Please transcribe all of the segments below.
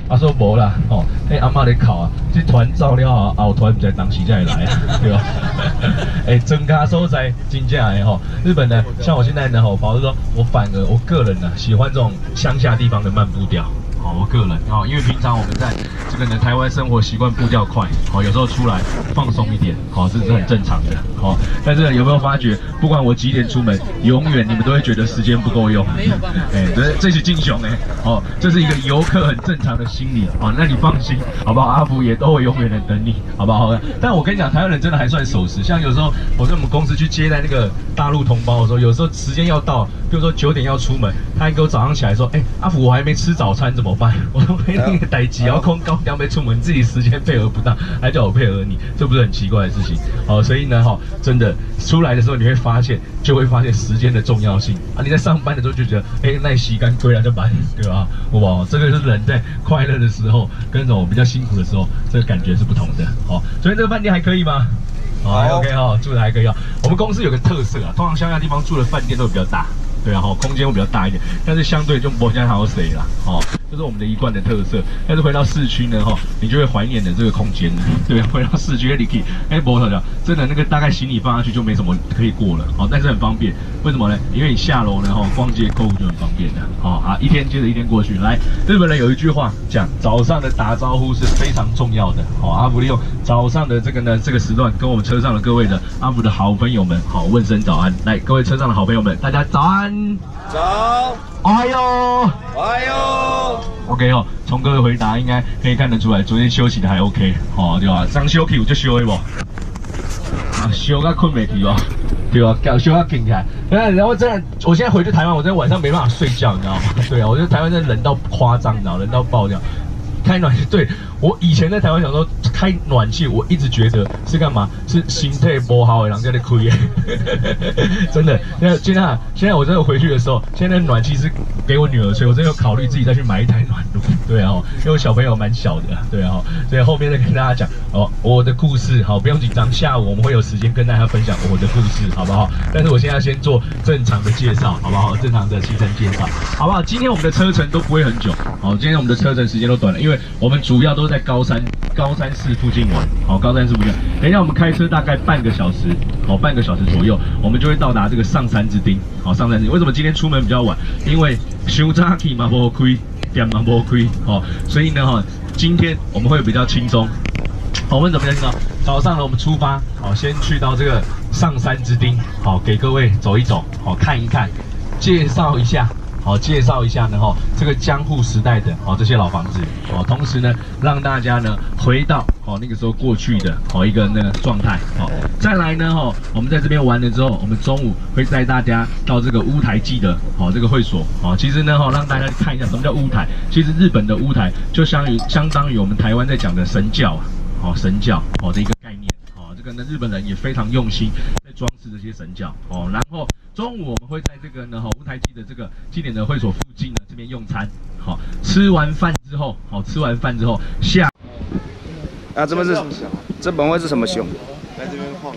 啊说无啦，哦，阿嬷咧哭啊，这团走了后团不知当时才来啊，对吧？增加所在真正的吼，日本呢，像我现在呢吼，保持说我反而我个人呢喜欢这种乡下地方的慢步调。 好，我个人啊，因为平常我们在这个呢台湾生活习惯步调快，好，有时候出来放松一点，好，这是很正常的，好。但是有没有发觉，不管我几点出门，永远你们都会觉得时间不够用。没有办法。这是金熊哦，这是一个游客很正常的心理啊。那你放心，好不好？阿福也都会永远的等你，好不好？但我跟你讲，台湾人真的还算守时，像有时候我在我们公司去接待那个大陆同胞的时候，有时候时间要到，比如说9点要出门，他还给我早上起来说，阿福我还没吃早餐怎么办？我说那个代机遥控高调没出门，自己时间配合不当，还叫我配合你，这不是很奇怪的事情？好，所以呢，真的出来的时候你会发现时间的重要性啊！你在上班的时候就觉得，耐时间归来就办，对吧？哇，这个是人在快乐的时候跟这种比较辛苦的时候，这个感觉是不同的。好，所以这个饭店还可以吗？好 ，OK 哈，住的还可以啊。我们公司有个特色啊，通常乡下地方住的饭店都比较大。 对啊，空间会比较大一点，但是相对就不像好谁啦，这是我们的一贯的特色。但是回到市区呢，你就会怀念的这个空间了。对，回到市区你可以，不头讲，真的那个大概行李放下去就没什么可以过了，但是很方便。为什么呢？因为你下楼呢，逛街购物就很方便的，一天接着一天过去。来，日本人有一句话讲，早上的打招呼是非常重要的。阿福利用早上的这个时段，跟我们车上的各位的阿福的好朋友们，问声早安。来，各位车上的好朋友们，大家早安。 早，哎呦，哎呦 ，OK 从各位回答应该可以看得出来，昨天休息的还 OK，对吧？刚休息有就休的不？休到困没去哦，对吧？休到醒起来，然后我现在回去台湾，我真的晚上没办法睡觉，你知道吗？对啊，我觉得台湾真的冷到夸张，你知道，冷到爆掉。 开暖气，对我以前在台湾想说开暖气，我一直觉得是干嘛？是心态不好的人在那亏，真的。现在我真的回去的时候，现在暖气是给我女儿吹，我真的有考虑自己再去买一台暖炉。对啊，因为我小朋友蛮小的，对啊，所以后面再跟大家讲我的故事，好，不用紧张，下午我们会有时间跟大家分享我的故事，好不好？但是我现在先做正常的介绍，好不好？正常的行程介绍，好不好？今天我们的车程都不会很久，好，今天我们的车程时间都短了，因为 我们主要都是在高山市附近玩，好，高山市附近。等一下我们开车大概半个小时，好，半个小时左右，我们就会到达这个上山之町，好，上山之町。为什么今天出门比较晚？因为休早起嘛无开，店嘛无开，好，所以呢今天我们会比较轻松。我们怎么样呢？早上呢，我们出发，好，先去到这个上山之町，好，给各位走一走，好，看一看，介绍一下。 好，介绍一下呢这个江户时代的这些老房子同时呢让大家呢回到那个时候过去的一个那个状态再来呢我们在这边玩了之后，我们中午会带大家到这个乌台祭的这个会所其实呢让大家看一下什么叫乌台，其实日本的乌台就相当于我们台湾在讲的神教神教的一个概念这个呢日本人也非常用心在装饰这些神教然后。 中午我们会在这个呢乌台祭的这个祭典的会所附近呢这边用餐，吃完饭之后下这边是这本会是什么熊？ 来这边晃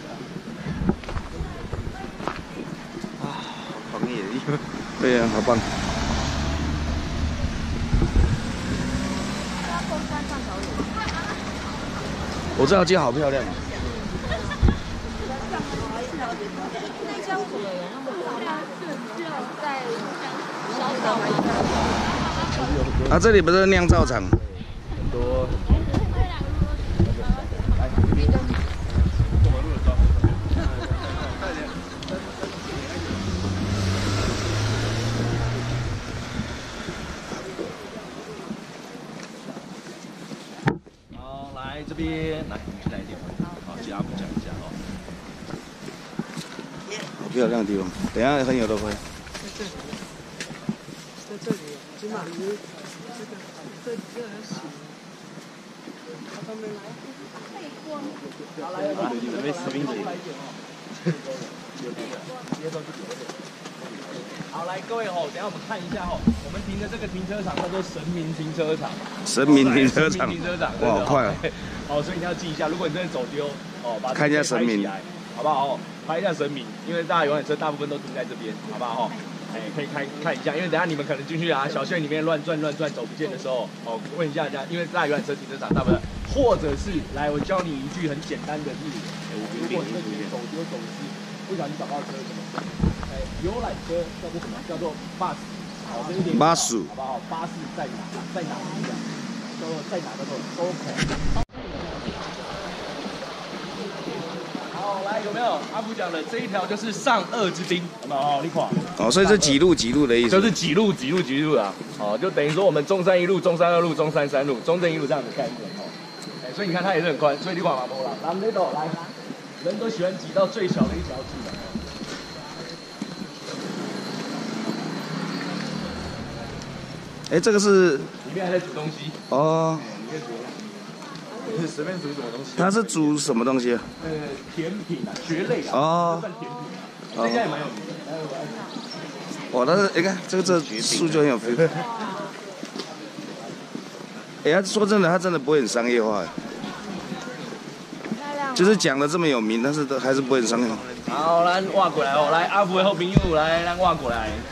狂野的地方。 对呀，好棒。我这条街好漂亮。 这里不是酿造厂，很多。 好，来这边，来，你去哪一点？好，接阿布讲一下好漂亮的地方，等一下很有的会。 在这里，起码这个洗，他们来， 准备食品节。 好，来各位等一下我们看一下我们停的这个停车场叫做神明停车场。 神明停车场，哇，好快啊！ 好，所以你要记一下，如果你真的走丢把看一下神明， 好不好？拍一下神明，因为大家永远车大部分都停在这边，好不好？ 可以看一下，因为等下你们可能进去啊，小县里面乱转走不见的时候，哦，问一下人家，因为大游览车停车场大部分，或者是来我教你一句很简单的日语，如果你在走丢走失，不小心找到车怎么办？游览车叫做什么？叫做 bus， 好，这一点巴士， 好不好？巴士在哪？在哪一样？叫做在哪叫做收口。好，来有没有阿福讲的这一条就是上二之滨，有没有？哦，你看。 哦，所以是几路的意思？ 就是几路啊，哦，就等于说我们中山一路、中山二路、中山三路、中正一路这样的概念哦。所以你看它也是很宽，所以你看嘛，不啦，咱们这头来，人都喜欢挤到最小的一条去的。 哎，这个是里面还在煮东西哦。 里面煮，随便煮什么东西？ 它是煮什么东西？ 甜品啊，蕨类啊， 哦， 算甜品啊，这家也蛮有名的。 哇，但是你看这树就很有 feel。哎，说真的，它真的不会很商业化，就是讲的这么有名，但是还是不会很商业化。 好，咱挖过来哦，来阿福的好朋友来，咱挖过来。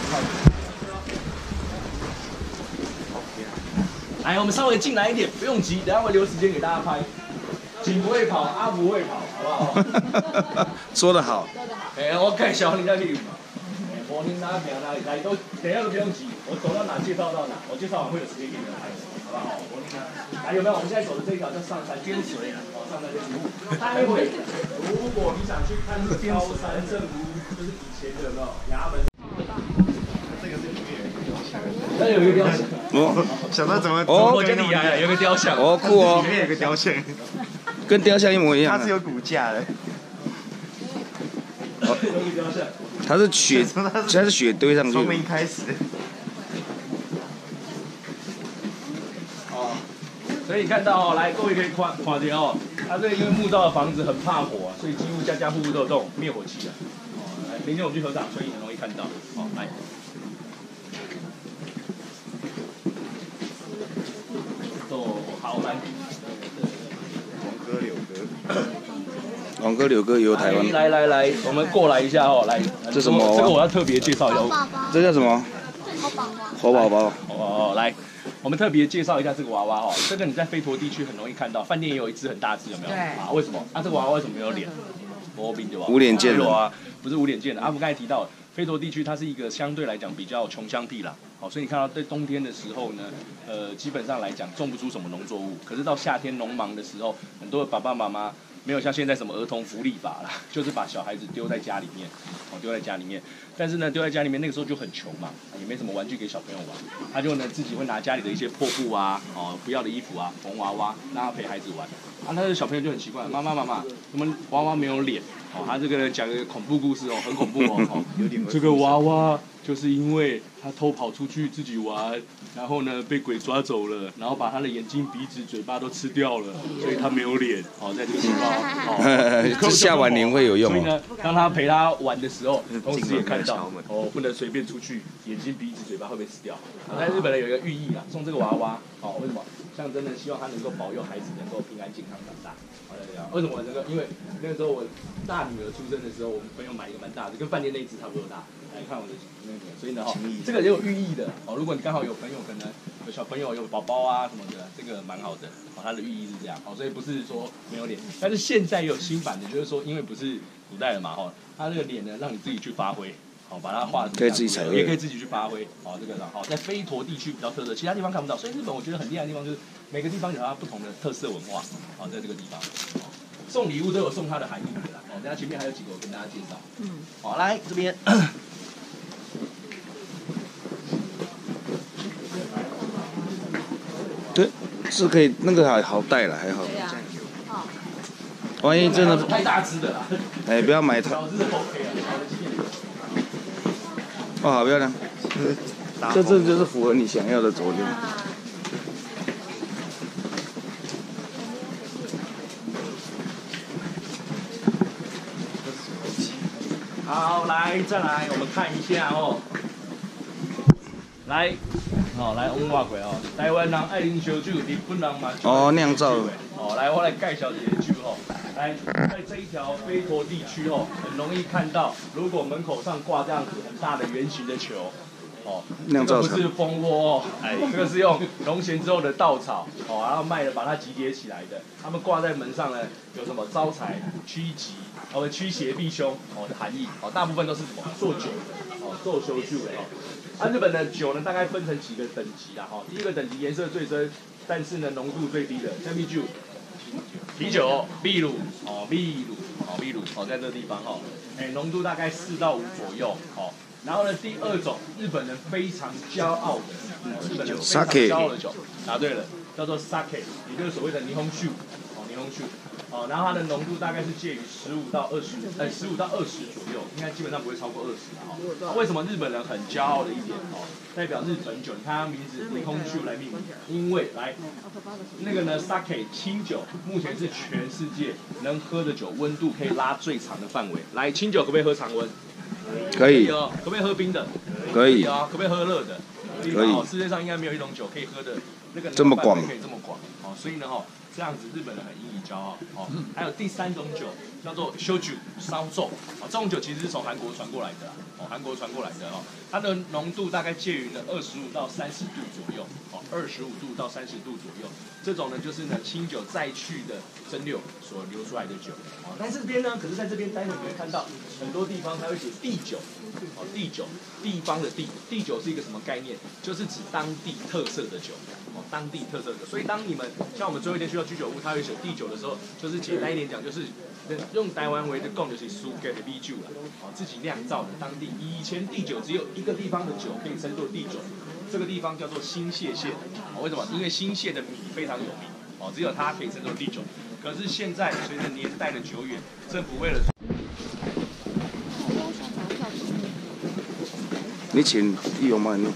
来，我们稍微进来一点，不用急，等下我留时间给大家拍。景不会跑，阿福会跑，好不好？ 说得好。 我介绍你那里。我听大家平哪里来都，等一下都不用急，我走到哪介绍到哪，我介绍完会有时间给你们拍，好不好？我听来有没有？我们现在走的这一条叫上山尖水，上山尖水。待会如果你想去看高山正屋，就是以前的有没有衙门？这个是里面那有一个雕像。 哦，想到怎么我跟你一样，有个雕像。 哦，酷哦。 里面有个雕像， 跟雕像一模一样。 它是有骨架的。 有个雕像。 它是雪堆上去的。 从零开始。 哦，所以你看到哦，来各位可以看到哦，它这个因为木造的房子很怕火啊，所以几乎家户都有这种灭火器啊。哦，来，明天我们去河港，所以很容易看到。哦，来。哦，好来。 王哥、柳哥游台湾。 来，我们过来一下哦，来。 这什么？ 这个我要特别介绍一下。 这叫什么？活宝宝。 哦，来，我们特别介绍一下这个娃娃哦。这个你在飞陀地区很容易看到，饭店也有一只很大只，有没有？对。啊，为什么？这个娃娃为什么没有脸？ 无脸见的啊，不是无脸见的。阿福刚才提到，飞陀地区它是一个相对来讲比较穷乡僻壤，好，所以你看到在冬天的时候呢，基本上来讲种不出什么农作物。可是到夏天农忙的时候，很多的爸爸妈妈没有像现在什么儿童福利法啦，就是把小孩子丢在家里面，丢在家里面。但是呢，丢在家里面那个时候就很穷嘛，也没什么玩具给小朋友玩，他就呢自己会拿家里的一些破布啊，不要的衣服啊，缝娃娃，让他陪孩子玩。他的小朋友就很奇怪，妈妈，我们娃娃没有脸，他这个讲个恐怖故事哦，很恐怖哦，这个娃娃就是因为他偷跑出去自己玩，然后呢被鬼抓走了，然后把他的眼睛、鼻子、嘴巴都吃掉了，所以他没有脸。在这个情况， 下晚年会有用。 所以呢，当他陪他玩的时候，同时也看到不能随便出去，眼睛、鼻子、嘴巴会被吃掉。在日本人有一个寓意啦，送这个娃娃，为什么？象征的希望他能够保佑孩子能够平安健康长大。为什么这个？因为那个时候我大女儿出生的时候，我们朋友买一个蛮大的，跟饭店那一只差不多大。来看我的那个，所以呢这个也有寓意的哦。如果你刚好有朋友，可能有小朋友有宝宝啊什么的，这个蛮好的。它的寓意是这样，所以不是说没有脸，但是现在也有新版的，就是说因为不是古代的嘛，它这个脸呢让你自己去发挥。把它画可以自己彩绘， 也可以自己去发挥。这个在飞陀地区比较特色，其他地方看不到。所以日本我觉得很厉害的地方就是每个地方有它不同的特色文化。在这个地方，送礼物都有送它的含义的啦。等下前面还有几个我跟大家介绍。好，来这边。 对，是可以，那个好带了，还好。万一真的太大只的啦。 不要买它。 小只的 OK 啊。 好漂亮，这就是符合你想要的左右。 好，再来，我们看一下哦。来，我们话过台湾人爱啉烧酒，日本人嘛。 酿造。 来，我来介绍一个酒来，在这一条飞陀地区哦，很容易看到，如果门口上挂这样子很大的圆形的球，哦，这个不是蜂窝哦，哎，这个是用农闲之后的稻草，哦，然后卖了把它集结起来的。他们挂在门上呢，有什么招财、趋吉、驱邪避凶哦的含义，哦，大部分都是什么做酒，哦，做修酒的哦。日本的酒呢，大概分成几个等级啦，哈，第一个等级颜色最深，但是呢浓度最低的，像啤酒。啤酒、秘鲁哦，秘鲁哦，在这个地方哦，哎，浓度大概4到5左右哦。然后呢，第二种日本人非常骄傲的，日本人非常骄傲的酒，答对了，叫做 sake， 也就是所谓的霓虹酒哦，霓虹酒哦。然后它的浓度大概是介于15到20左右，应该基本上不会超过20的哦。为什么日本人很骄傲的一点哦？代表日本酒，你看它名字霓虹酒来命名，因为来那个呢 sake 清酒，目前是全世界能喝的酒温度可以拉最长的范围。来，清酒可不可以喝常温？ 可以哦。可不可以喝冰的？ 可以啊。可不可以喝热的？ 可以。 世界上应该没有一种酒可以喝的那个这么广， 可以这么广哦。所以呢这样子日本人很引以骄傲哦。还有第3种酒叫做烧酒，烧酎哦，这种酒其实是从韩国传过来的哦，韩国传过来的哦。它的浓度大概介于呢25到30度左右哦，25度到30度左右。这种呢就是呢清酒再去的蒸馏所流出来的酒哦。但是这边呢，可是在这边待会你会看到很多地方它会写地酒哦，地酒，地方的地酒是一个什么概念？就是指当地特色的酒哦，当地特色的酒。所以当你们像我们最后一天去到居酒屋，它会写地酒的时候，就是简单一点讲，就是用台湾为的供就是苏格的米酒啦，哦，自己酿造的当地。以前地酒只有一个地方的酒可以称作地酒，这个地方叫做新泻县。哦，为什么？因为新泻的米非常有名，哦，只有它可以称作地酒。可是现在随着年代的久远，政府为了你请义勇吗？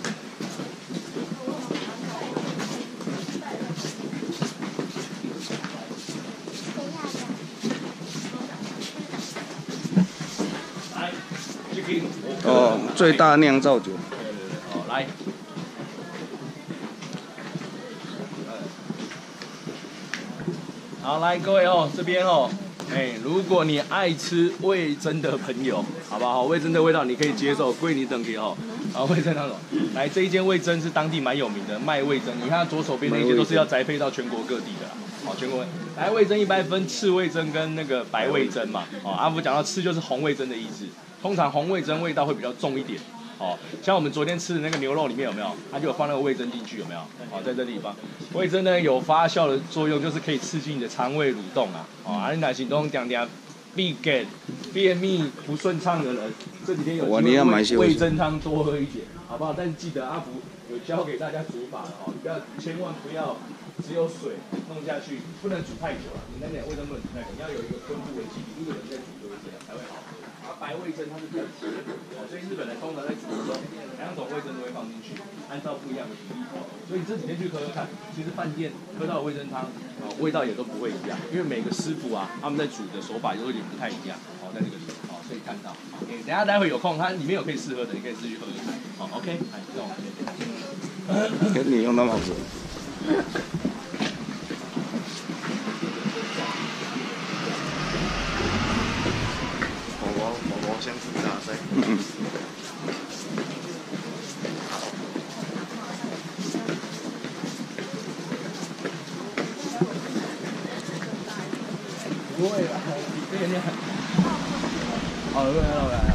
哦，最大酿造酒。 哦，来。好，来各位哦，这边哦，哎，如果你爱吃味噌的朋友，好不好？味噌的味道你可以接受，归你等级哦。好，味噌那种，来这一间味噌是当地蛮有名的，卖味噌。你看左手边那些都是要宅配到全国各地的啦。好，全国来味噌一般分赤味噌跟那个白味噌嘛。哦，阿福讲到赤就是红味噌的意思，通常红味噌味道会比较重一点。哦，像我们昨天吃的那个牛肉里面有没有？它就有放那个味噌进去，有没有？哦，在这地方，味噌呢有发酵的作用，就是可以刺激你的肠胃蠕动啊。哦，你哪行动讲必给便秘不顺畅的人，这几天有机会味噌汤多喝一点，好不好？但是记得阿福有教给大家煮法的哦，千万不要只有水弄下去，不能煮太久了。你那点味噌不能煮太久，你要有一个昆布的基底，一个人在煮就会这样才会好。白味噌它是比较甜的，所以日本人通常在煮的时候，2种味噌都会放进去，按照不一样的比例。所以这几天去喝喝看，其实饭店喝到的味噌汤，味道也都不会一样，因为每个师傅啊，他们在煮的手法有点不太一样。哦，在这个地方，哦，可以看到。等下待会有空，它里面有可以试喝的，你可以自己喝喝看。好 ，OK， 来，这种。 你用那么好吃。 相似大赛。 不会啦，这个念。好，来。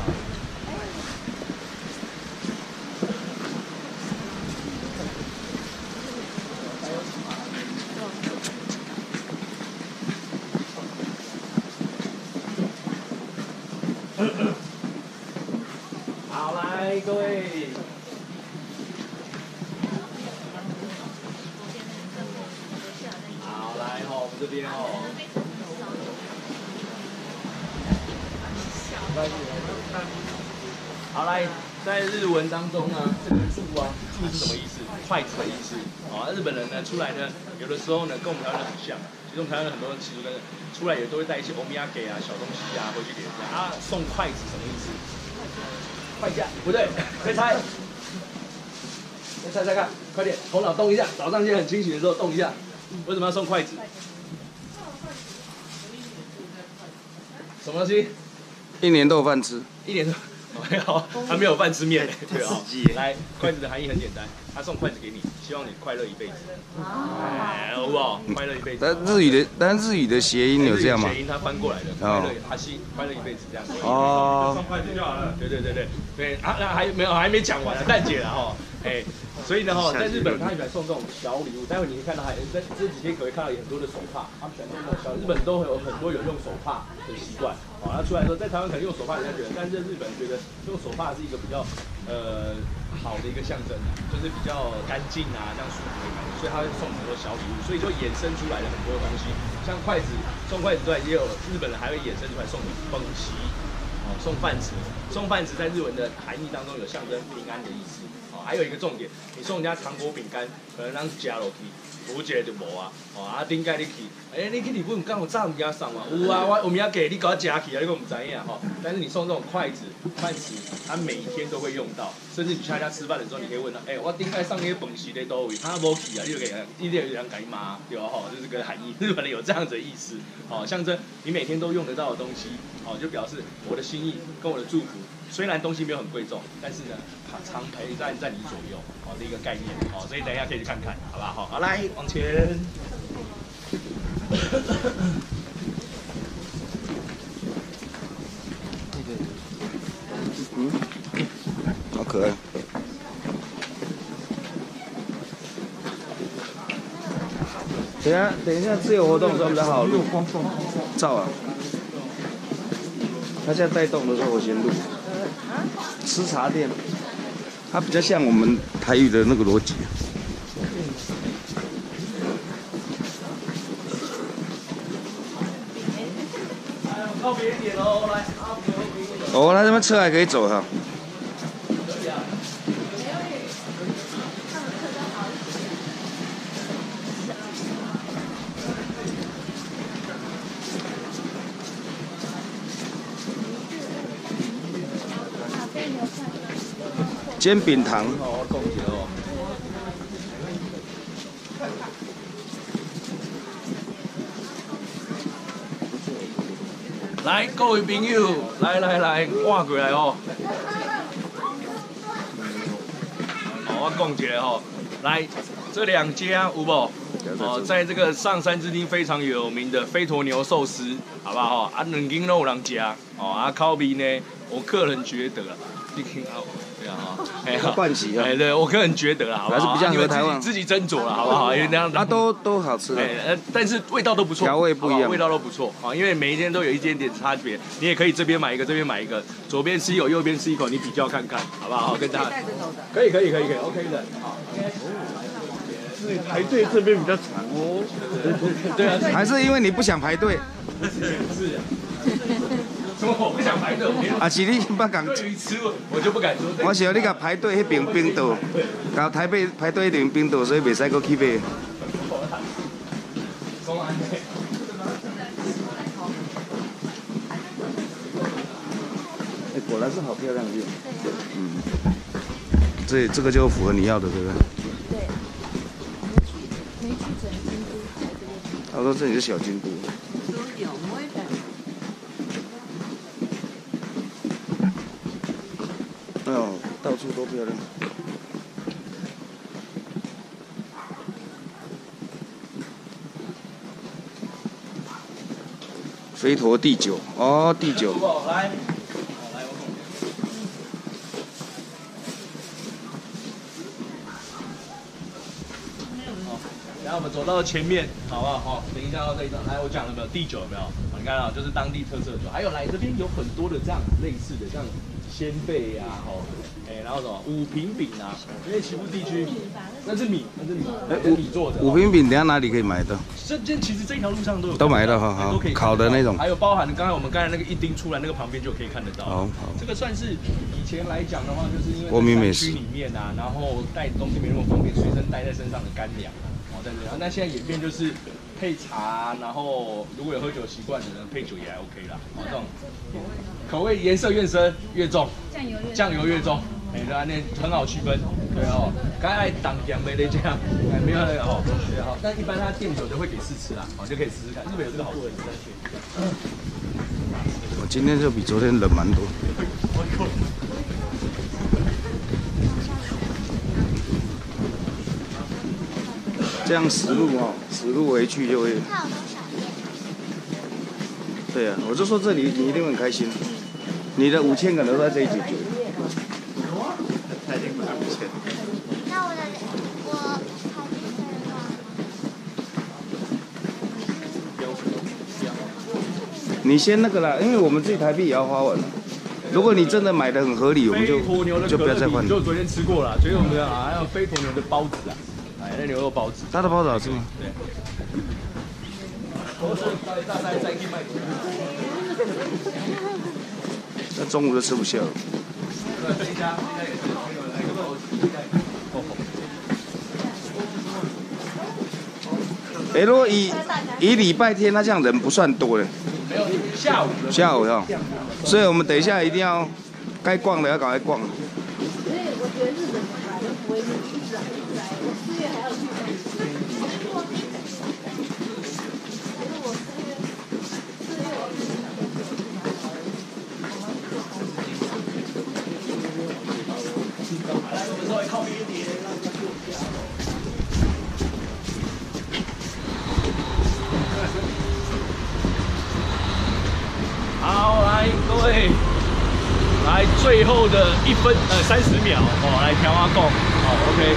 好，来各位。好，来哦，我们这边哦。好，来，在日文当中呢，这个柱啊，柱是什么意思？筷子的意思。哦，日本人呢出来呢，有的时候呢跟我们台湾人很像。其实我们台湾人很多人习俗跟出来也都会带一些欧米亚给啊、小东西啊回去给人家。啊，送筷子什么意思？筷架不对，再猜。再猜看，快点，头脑动一下。早上现在很清醒的时候动一下。为什么要送筷子？ 什么东西 ？1年都有饭吃。 ？1年都没有，他没有饭吃面，对啊刺激。 来，筷子的含义很简单，他送筷子给你，希望你快乐一辈子。哎，好不好？快乐一辈子。 但日语的谐音有这样吗？ 谐音它翻过来的，快乐哈西，快乐一辈子这样。 哦。 送筷子就好了。对啊，那还没讲完呢，蛋姐了哈，哎。所以呢，在日本他喜欢送这种小礼物。待会你会看到，这几天可以看到有很多的手帕，他们喜欢送这种小。日本都有很多有用手帕的习惯。好，那出来说，在台湾可能用手帕人家觉得，但是日本觉得用手帕是一个比较好的一个象征啊，就是比较干净啊，这样舒服的感觉。所以他会送很多小礼物，所以就衍生出来了很多东西，像筷子，送筷子之外，也有日本人还会衍生出来送你风旗。送饭匙，送饭匙在日文的含义当中有象征平安的意思。还有一个重点，你送人家糖果饼干，可能让加落去，有一个就无啊。顶解你去，你去日本刚有早唔惊送啊？有啊，我明仔给你搞加去啊，你个唔知影哈。但是你送这种筷子、饭匙，他每天都会用到，甚至你去他家吃饭的时候，你可以问他，我顶解送那个饭匙在倒位？他无去啊，你就有人给骂，对吧？就是这个含义。日本人有这样子的意思，象征你每天都用得到的东西，就表示我的心意跟我的祝福。虽然东西没有很贵重，但是呢，常陪在你左右，的一个概念，所以等一下可以去看看，好不好？好，来往前。 好可爱。等一下，自由活动的时候比较好录。照啊。他现在带动的时候，我先录。吃茶店，它比较像我们台语的那个逻辑。 靠边一点哦，来。 哦，那这边车还可以走哈。煎饼糖。 来，各位朋友，来，换过来哦。我讲一下哦，来，这2家有无？在这个上山之町非常有名的飞驼牛寿司，好不好？2间都有人吃，烤味呢，我个人觉得啊，你听啊。对啊， 冠喜啊， 对，我个人觉得啦，好不好？ 还是比较合台湾， 自己斟酌了，好不好？因为那样都好吃的， 但是味道都不错， 调味不一样， 味道都不错啊。因为每一天都有一点点差别，你也可以这边买一个，这边买一个，左边吃一口，右边吃一口，你比较看看，好不好？跟大家可以，OK 的，好。 排队这边比较长哦。 对啊， 还是因为你不想排队？ 是。怎么我不想排队？ 啊，是你不敢。 对于吃我就不敢说。 我想你甲排队迄边冰岛，到台北排队迄边冰岛，所以袂使搁去买。果然是好漂亮的。这个就符合你要的，对不对？ 对。没去整京都。 他说这里是小京都。 都有，我也感觉。 哎呦，到处都漂亮。飞驼第9哦，第9。 来，然后我们走到前面，好不好？好，等一下到这一张，来，我讲了没有？第9有没有？你看啊，就是当地特色的酒，还有来这边有很多的这样类似的，像鲜贝啊，然后什么五平饼啊，因为岐阜地区那是米，米做的。 五平饼等下哪里可以买到？ 其实这条路上都有， 都买到哈，好，烤的那种， 还有包含刚才我们那个一丁出来那个旁边就可以看得到。 好， 这个算是以前来讲的话，就是因为国民美食里面啊，然后带东西没那么方便，随身带在身上的干粮。在这样，那现在演变就是配茶，然后如果有喝酒习惯的人配酒也还 OK 啦。这种口味颜色越深越重，酱油越重，对啊，那很好区分。对哦，刚才当酱没得这样，没有那个哦，对好。但一般他店酒的会给试吃啦，就可以试试看。日本有这个好处。 今天就比昨天人蛮多。这样实路哦，实路回去就会。对啊，我就说这里你一定会很开心。你的5000可能都在这里解决。 他已经不是5000。 那我台币的话， 你先那个啦，因为我们自己台币也要花完了。如果你真的买的很合理，我们就不要再换。 就昨天吃过了，昨天我们还有飞驼牛的包子啊，哎，那牛肉包子。 它的包子好吃吗？ 对。 那中午就吃不下了。哎，如果以礼拜天，它这样人不算多嘞。 没有，下午哈，所以我们等一下一定要该逛的要赶快逛。 所以我觉得日本来都不会是自然来，我4月还要去。 好，来各位，来最后的30秒哦，来调阿贡，好 ，OK，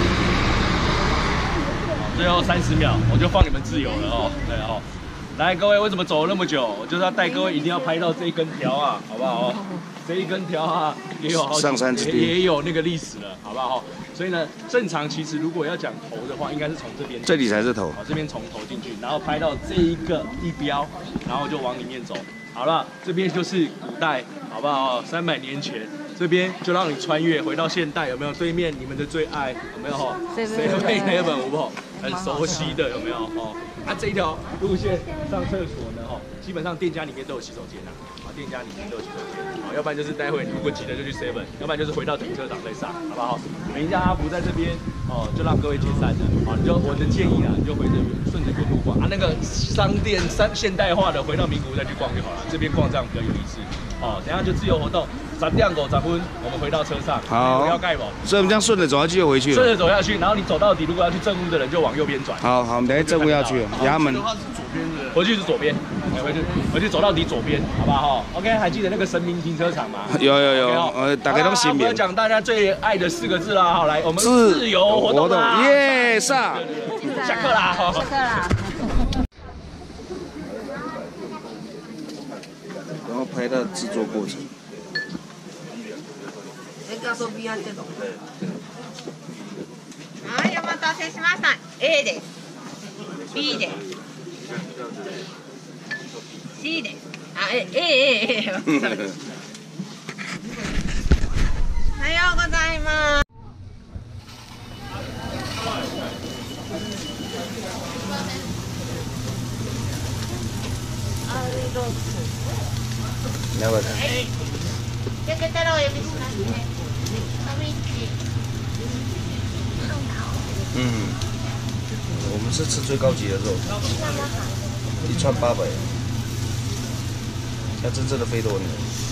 好，最后30秒我就放你们自由了哦，对哦，来各位，为什么走了那么久？我就是要带各位一定要拍到这一根条啊，好不好？这一根条啊，也有好上山之地， 也有那个历史了，好不好？所以呢，正常其实如果要讲头的话，应该是从这边， 这里才是头， 好，这边从头进去，然后拍到这一个地标，然后就往里面走。好了，这边就是古代，好不好？300年前，这边就让你穿越回到现代，有没有？对面你们的最爱，有没有？7-Eleven 好不好？很熟悉的，有没有？哦，啊，这一条路线上厕所呢，哦，基本上店家里面都有洗手间啊，啊，店家里面都有洗手间，好，要不然就是待会你如果急了就去 7， 要不然就是回到停车场再上，好不好？等一下阿福在这边，哦，就让各位解散了，好，我的建议啊，你就顺着原路逛啊，那个商店现代化的回到名古屋再去逛就好了，这边逛这样比较有意思，哦，等一下就自由活动。10点50分，我们回到车上。好，要盖不？ 所以我们这样顺着走下去就回去了。 顺着走下去，然后你走到底，如果要去正屋的人就往右边转。 好，我们等下正屋要去了，衙门。 回去是左边，回去走到底左边，好不好？OK， 还记得那个神明停车场吗？ 有，大概都新名。 我讲大家最爱的4个字啦，好，来，我们自由活动啦， 耶，上， 下课啦， 下课啦。 然后拍它的制作过程。 はい、お待たせしました。A です。B です。C です。あ、A。おはようございます。 你要不要看？ よけたらお呼びしますね。 我们是吃最高级的肉，一串800，像真正的飞多牛。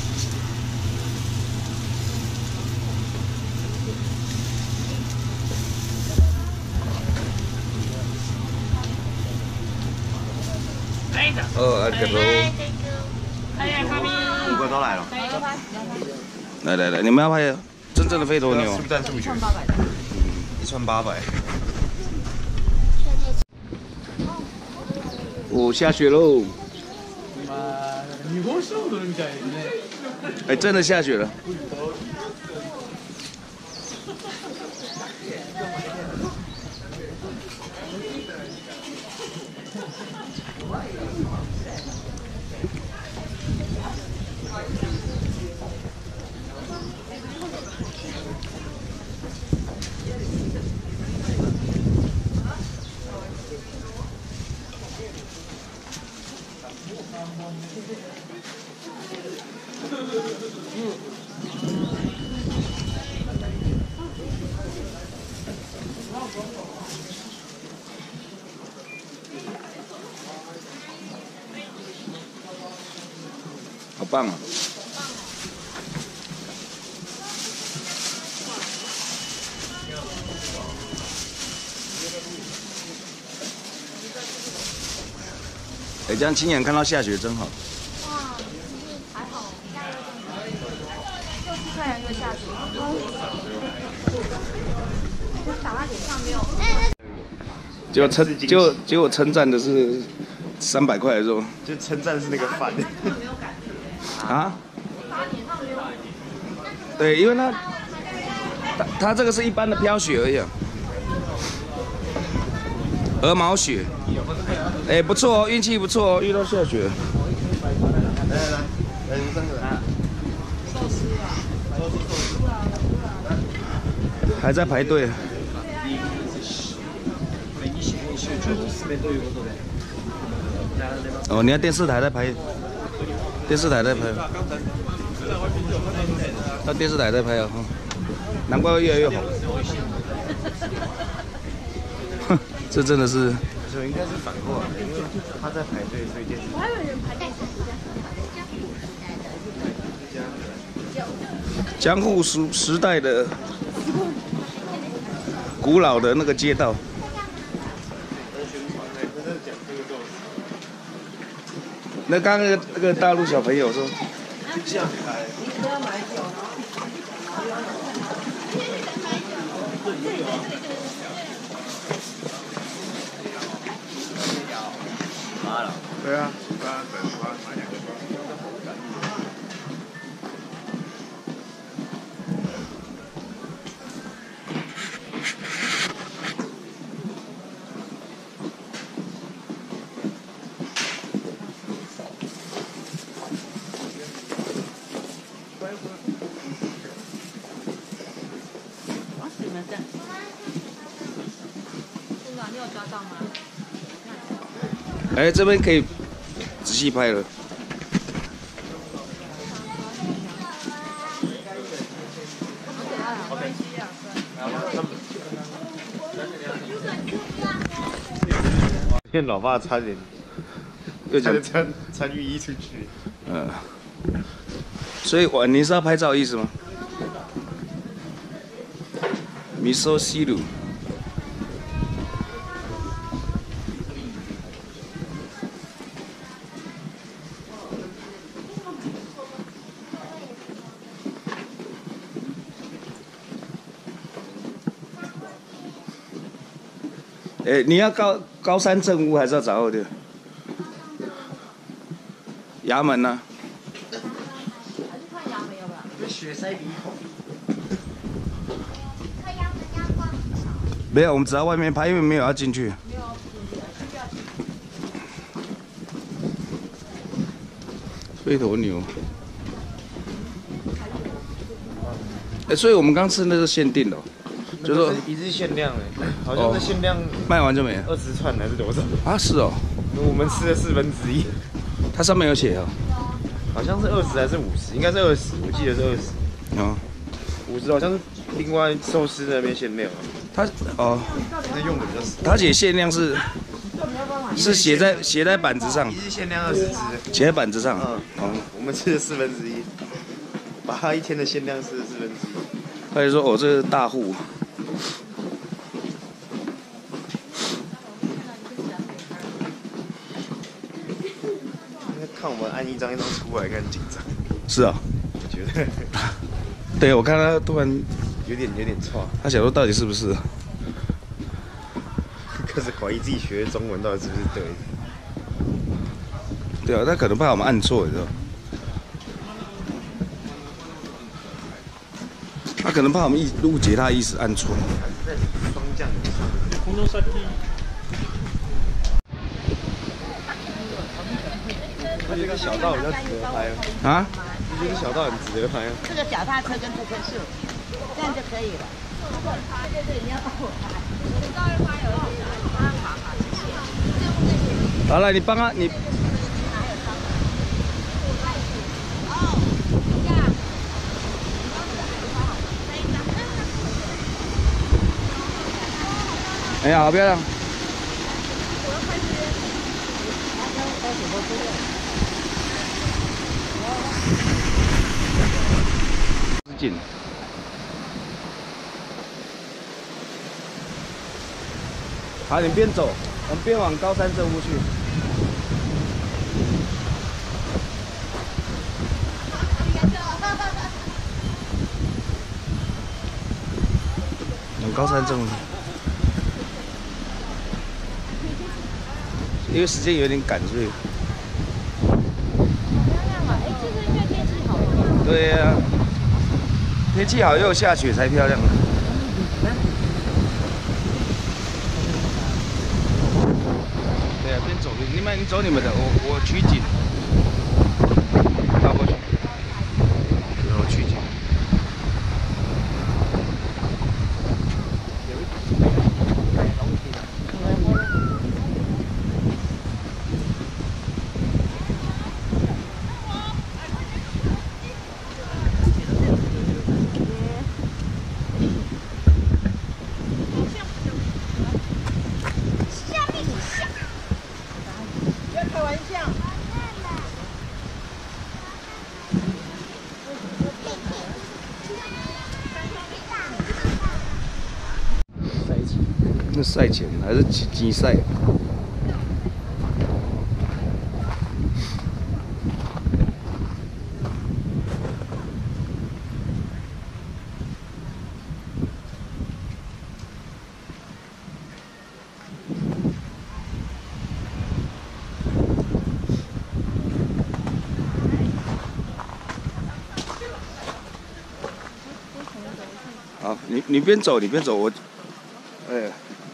ありがとう。 5个都来了。 来，你们要拍真正的飞鸵牛。 是不是站数学？一串800。 哦，下雪喽！哎，真的下雪了。 棒啊！哎，这样亲眼看到下雪真好。 哇，其实还好，又是太阳又下雪，就打在脸上没有。 结果称赞的是300块的肉， 就称赞是那个饭。 啊？对，因为它这个是一般的飘雪而已、啊，鹅毛雪。哎，不错哦，运气不错哦，遇到下雪。来，你们3个来。寿司啊！还在排队。哦，你看电视台在拍，电视台在拍，那电视台在拍啊，难怪会越来越红。哼，这真的是。 所以应该是反过来，因为他在排队，所以电视。 我还有人排队。 江户时代的古老的那个街道。那刚刚那个大陆小朋友说， 对啊， 你有抓到吗？ 哎，这边可以仔细拍了。 骗老爸差点， 又讲穿浴衣出去。 所以你是要拍照的意思吗？miso siru。哎，你要高山正屋还是要找后的？衙门呢？ 还是看衙门要不要？ 雪塞鼻孔。 没有，我们只要外面拍，因为没有要进去。 没有飞头牛。哎，所以我们刚吃那是限定的、哦。就是说一日限量哎，好像是限量卖完就没了。 20串还是多少？ 啊，是哦。 我们吃的1/4。 它上面有写哦。 好像是20还是50？应该是20，我记得是20。 哦。 50好像是另外寿司那边限量。 它哦。 那用的比较少。 它写限量是写在板子上。 一日限量20只。 写在板子上。 嗯。哦，我们吃的1/4，把它一天的限量吃的1/4。 他就说：“哦，这是大户。” 看我们按一张一张出来，很紧张。 是啊， 我觉得。 对，我看他突然有点错。 他想说到底是不是？ 开始怀疑自己学的中文到底是不是对的。 对啊，他可能怕我们按错，你知道？他可能怕我们误解他意思，按错。 霜降。这个小道比较值得拍啊？ 这个小道很值得拍。 这个脚踏车跟这棵树，这样就可以了。对对对，你要帮我拍。我稍微拍而已。好好，谢谢。 好了，你帮他，你。哎呀，好漂亮！ 近。好，你边走，我们边往高山镇屋去。往高山镇屋去。因为时间有点赶，所以。 哎，就是因为天气好了。 对呀、天气好又有下雪才漂亮。对啊，边走你们走你们的，我取景，绕过去，然后取景。 开玩笑。 那赛前还是竞赛？好，你边走你边走，我，哎。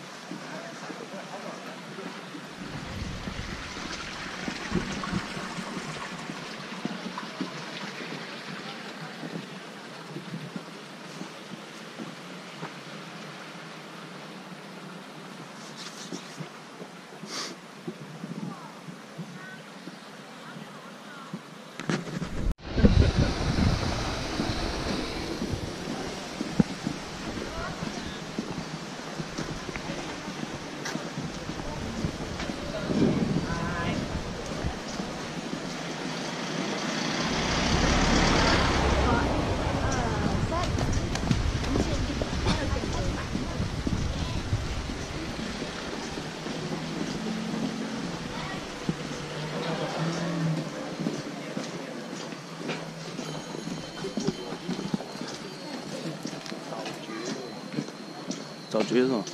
早觉是吗？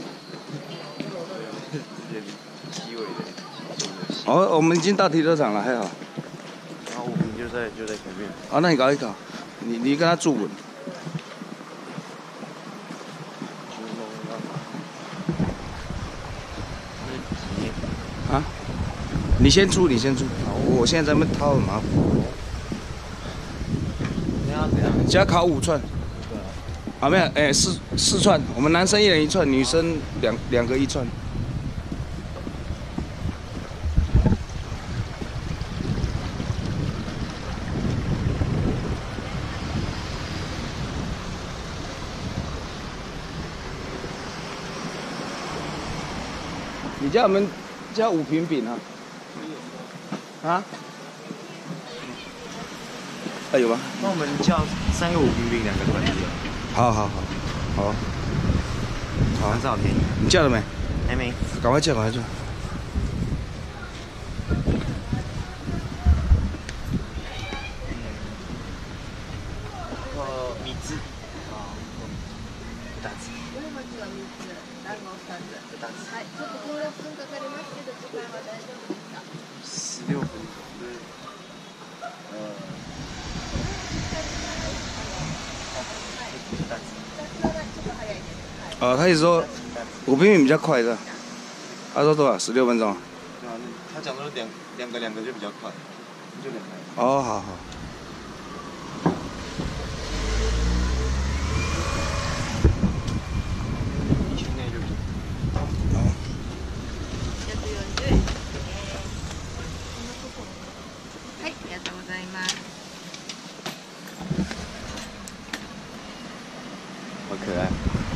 哦，我们已经到停车场了，还好。 然后我们就在前面。 啊，那你搞一搞，你跟他住稳。啊？你先出，你先出。我现在在那边掏很麻烦。 你要怎样？ 只要烤5串。啊，没有，哎，4串，我们男生1人1串，女生两个1串。你叫我们叫5瓶饼啊？啊？哎，有吗？ 那我们叫3个5瓶饼，2个团子。 好，好， 很少便宜。 你叫了没？ 还没。 赶快叫，赶快叫。 米汁。2つ。 お餅は3つ、団子2つ。はい、ちょっとご予約分かかりますけど、時間は大丈夫ですか 16分。 哦，他意思说5瓶饼比较快的。他说多少？16分钟。 对啊，他讲说两个就比较快，就2个。 哦，好好。 1周内就行。 好。 140円。はい、ありがとうございます。 好可爱。